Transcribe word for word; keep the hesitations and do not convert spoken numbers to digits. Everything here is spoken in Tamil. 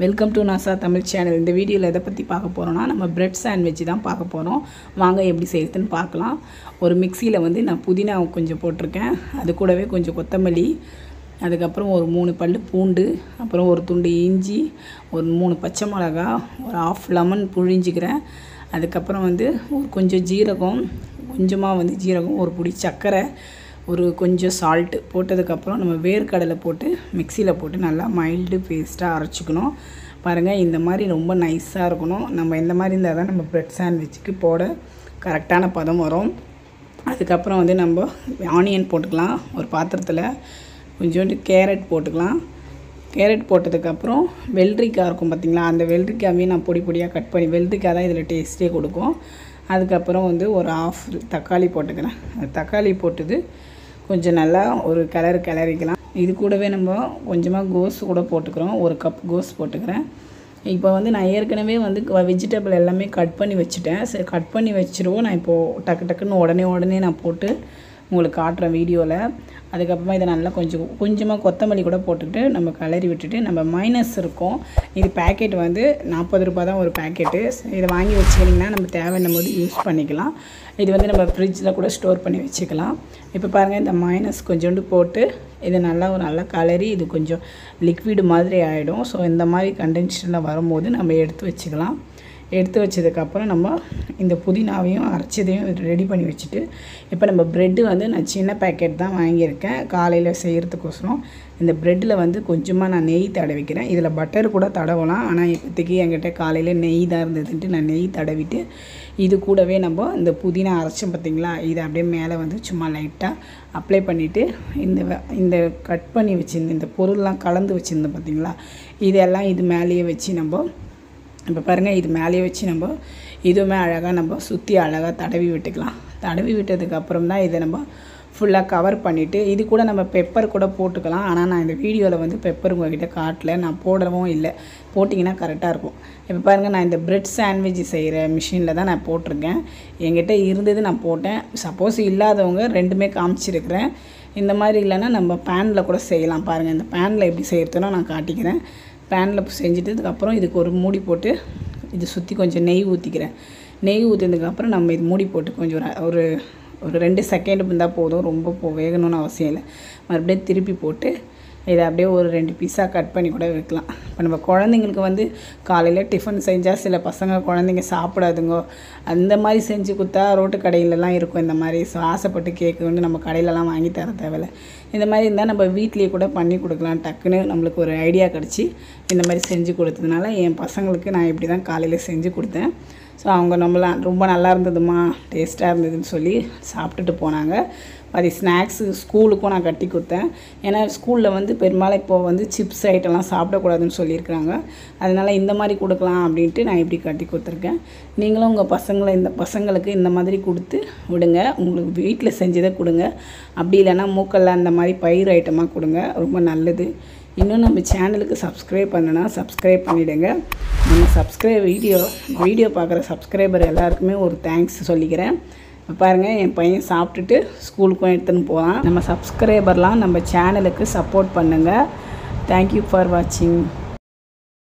Welcome to NASA Tamil channel. இந்த வீடியோவில் எதை பற்றி பார்க்க போகிறோன்னா, நம்ம பிரெட் சாண்ட்விச் தான் பார்க்க போகிறோம். வாங்க எப்படி செய்யுதுன்னு பார்க்கலாம். ஒரு மிக்சியில் வந்து நான் புதினா கொஞ்சம் போட்டிருக்கேன், அது கூடவே கொஞ்சம் கொத்தமல்லி, அதுக்கப்புறம் ஒரு மூணு பல் பூண்டு, அப்புறம் ஒரு துண்டு இஞ்சி, ஒரு மூணு பச்சை மிளகா, ஒரு ஆஃப் லெமன் புழிஞ்சிக்கிறேன். அதுக்கப்புறம் வந்து ஒரு கொஞ்சம் ஜீரகம், கொஞ்சமாக வந்து ஜீரகம், ஒரு பிடி சர்க்கரை, ஒரு கொஞ்சம் சால்ட்டு போட்டதுக்கப்புறம் நம்ம வேர்க்கடலை போட்டு மிக்சியில் போட்டு நல்லா மைல்டு பேஸ்ட்டாக அரைச்சிக்கணும். பாருங்கள், இந்த மாதிரி ரொம்ப நைஸாக இருக்கணும். நம்ம இந்த மாதிரி இருந்தால் தான் நம்ம ப்ரெட் சாண்ட்விச்சுக்கு போட கரெக்டான பதம் வரும். அதுக்கப்புறம் வந்து நம்ம ஆனியன் போட்டுக்கலாம். ஒரு பாத்திரத்தில் கொஞ்சோண்டு கேரட் போட்டுக்கலாம். கேரட் போட்டதுக்கப்புறம் வெள்ளரிக்காய் இருக்கும் பார்த்திங்களா, அந்த வெள்ளரிக்காவையும் நான் பொடி பொடியாக கட் பண்ணி, வெள்ளரிக்காய் தான் இதில் டேஸ்ட்டே கொடுக்கும். அதுக்கப்புறம் வந்து ஒரு ஆஃப் தக்காளி போட்டுக்கிறேன். தக்காளி போட்டது கொஞ்சம் நல்லா ஒரு கலர் கிளறிக்கலாம். இது கூடவே நம்ம கொஞ்சமாக கோஸ் கூட போட்டுக்கிறோம். ஒரு கப் கோஸ் போட்டுக்கிறேன். இப்போ வந்து நான் ஏற்கனவே வந்து வெஜிடபிள் எல்லாமே கட் பண்ணி வச்சுட்டேன். சரி, கட் பண்ணி வச்சுருவோம். நான் இப்போது டக்கு டக்குன்னு உடனே உடனே நான் போட்டு உங்களுக்கு காட்டுறேன் வீடியோவில். அதுக்கப்புறமா இதை நல்லா கொஞ்சம் கொஞ்சமாக கொத்தமல்லி கூட போட்டுக்கிட்டு நம்ம கிளறி விட்டுட்டு, நம்ம மைனஸ் இருக்கும். இது பேக்கெட் வந்து நாற்பது ரூபா தான் ஒரு பேக்கெட்டு. இதை வாங்கி வச்சுக்கிட்டிங்கன்னா நம்ம தேவைன்னும் போது யூஸ் பண்ணிக்கலாம். இது வந்து நம்ம ஃப்ரிட்ஜில் கூட ஸ்டோர் பண்ணி வச்சுக்கலாம். இப்போ பாருங்கள், இந்த மைனஸ் கொஞ்சோண்டு போட்டு இது நல்லா ஒரு நல்லா கலரி இது கொஞ்சம் லிக்விடு மாதிரி ஆகிடும். ஸோ இந்த மாதிரி கண்டென்ஷனில் வரும்போது நம்ம எடுத்து வச்சுக்கலாம். எடுத்து வச்சதுக்கப்புறம் நம்ம இந்த புதினாவையும் அரைச்சதையும் ரெடி பண்ணி வச்சுட்டு, இப்போ நம்ம ப்ரெட்டு வந்து நான் சின்ன பேக்கெட் தான் வாங்கியிருக்கேன் காலையில் செய்கிறதுக்கோசரம். இந்த ப்ரெட்டில் வந்து கொஞ்சமாக நான் நெய் தடவிக்கிறேன். இதில் பட்டர் கூட தடவலாம், ஆனால் இப்போதைக்கு என்கிட்ட காலையில் நெய் தான் இருந்ததுன்ட்டு நான் நெய் தடவிட்டு, இது கூடவே நம்ம இந்த புதினா அரைச்சோம் பார்த்திங்களா, இதை அப்படியே மேலே வந்து சும்மா லைட்டாக அப்ளை பண்ணிவிட்டு, இந்த இந்த கட் பண்ணி வச்சுருந்த இந்த பொருள்லாம் கலந்து வச்சுருந்தோம் பார்த்திங்களா, இதெல்லாம் இது மேலேயே வச்சு நம்ம இப்போ பாருங்கள், இது மேலேயே வச்சு நம்ம இதுவுமே அழகாக நம்ம சுற்றி அழகாக தடவி விட்டுக்கலாம். தடவி விட்டதுக்கப்புறம் தான் இதை நம்ம ஃபுல்லாக கவர் பண்ணிவிட்டு, இது கூட நம்ம பெப்பர் கூட போட்டுக்கலாம். ஆனால் நான் இந்த வீடியோவில் வந்து பெப்பர் உங்கள்கிட்ட காட்டல, நான் போடவும் இல்லை. போட்டிங்கன்னா கரெக்டாக இருக்கும். இப்போ பாருங்கள், நான் இந்த பிரெட் சாண்ட்விச் செய்கிற மிஷினில் தான் நான் போட்டிருக்கேன். என்கிட்ட இருந்தது நான் போட்டேன். சப்போஸ் இல்லாதவங்க ரெண்டுமே காமிச்சிருக்கிறேன். இந்த மாதிரி இல்லைன்னா நம்ம பேனில் கூட செய்யலாம். பாருங்கள், இந்த பேனில் எப்படி செய்கிறதுனோ நான் காட்டிக்கிறேன். பேனில் செஞ்சுட்டு அதுக்கப்புறம் இதுக்கு ஒரு மூடி போட்டு இது சுற்றி கொஞ்சம் நெய் ஊற்றிக்கிறேன். நெய் ஊற்றினதுக்கப்புறம் நம்ம இது மூடி போட்டு கொஞ்சம் ஒரு ஒரு ரெண்டு செகண்ட் இருந்தால் போதும், ரொம்ப போ வேகணும்னு அவசியம் இல்லை. மறுபடியும் திருப்பி போட்டு இதை அப்படியே ஒரு ரெண்டு பீஸாக கட் பண்ணி கூட வைக்கலாம். இப்போ நம்ம குழந்தைங்களுக்கு வந்து காலையில் டிஃபன் செஞ்சால் சில பசங்க குழந்தைங்க சாப்பிடாதுங்கோ, அந்த மாதிரி செஞ்சு கொடுத்தா ரோட்டு கடையிலலாம் இருக்கும் இந்த மாதிரி. ஸோ ஆசைப்பட்டு கேக்கு வந்து நம்ம கடையிலலாம் வாங்கி தர தேவையில்லை. இந்த மாதிரி இருந்தால் நம்ம வீட்லேயே கூட பண்ணி கொடுக்கலாம். டக்குன்னு நம்மளுக்கு ஒரு ஐடியா கிடச்சி இந்த மாதிரி செஞ்சு கொடுத்ததுனால என் பசங்களுக்கு நான் இப்படி தான் காலையில் செஞ்சு கொடுத்தேன். ஸோ அவங்க நம்மளாம் ரொம்ப நல்லா இருந்ததுமா, டேஸ்ட்டாக இருந்ததுன்னு சொல்லி சாப்பிட்டுட்டு போனாங்க. அது ஸ்நாக்ஸு ஸ்கூலுக்கும் நான் கட்டி கொடுத்தேன். ஏன்னா ஸ்கூலில் வந்து பெரும்பாலும் இப்போது வந்து சிப்ஸ் ஐட்டம்லாம் சாப்பிடக்கூடாதுன்னு சொல்லியிருக்கிறாங்க. அதனால் இந்த மாதிரி கொடுக்கலாம் அப்படின்ட்டு நான் இப்படி கட்டி கொடுத்துருக்கேன். நீங்களும் உங்கள் பசங்களை இந்த பசங்களுக்கு இந்த மாதிரி கொடுத்து விடுங்க. உங்களுக்கு வீட்டில் செஞ்சதை கொடுங்க. அப்படி இல்லைன்னா மூக்கல்ல அந்த மாதிரி பயிர் ஐட்டமாக கொடுங்க, ரொம்ப நல்லது. இன்னும் நம்ம சேனலுக்கு சப்ஸ்கிரைப் பண்ணனா சப்ஸ்கிரைப் பண்ணிவிடுங்க. நம்ம சப்ஸ்கிரைப் வீடியோ வீடியோ பார்க்குற சப்ஸ்கிரைபர் எல்லாருக்குமே ஒரு தேங்க்ஸ் சொல்லிக்கிறேன். பாருங்கள், என் பையன் சாப்பிட்டுட்டு ஸ்கூலுக்கும் எடுத்துன்னு போகிறான். நம்ம சப்ஸ்கிரைபர்லாம் நம்ம சேனலுக்கு சப்போர்ட் பண்ணுங்கள். தேங்க்யூ ஃபார் வாட்சிங்.